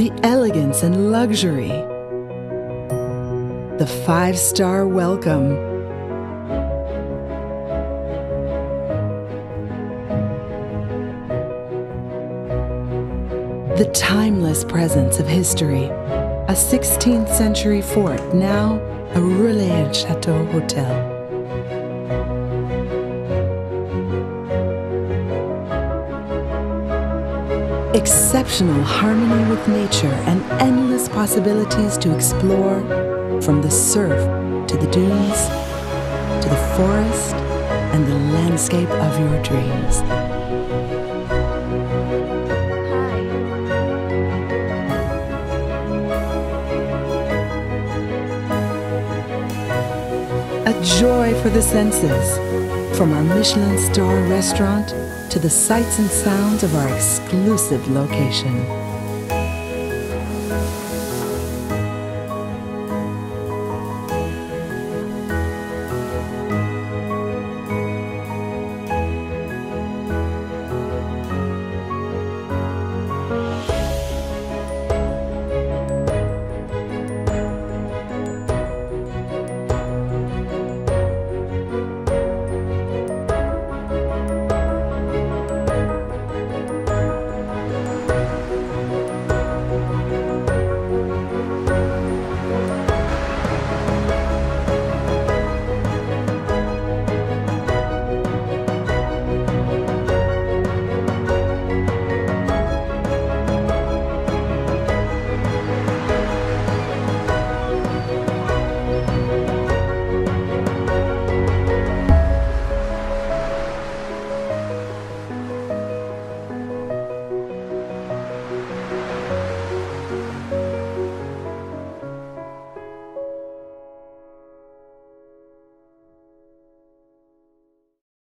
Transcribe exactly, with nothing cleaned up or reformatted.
the elegance and luxury, the five-star welcome, the timeless presence of history, a sixteenth century fort, now a Relais Château hotel. Exceptional harmony with nature and endless possibilities to explore, from the surf to the dunes, to the forest and the landscape of your dreams. A joy for the senses, from our Michelin star restaurant to the sights and sounds of our exclusive location.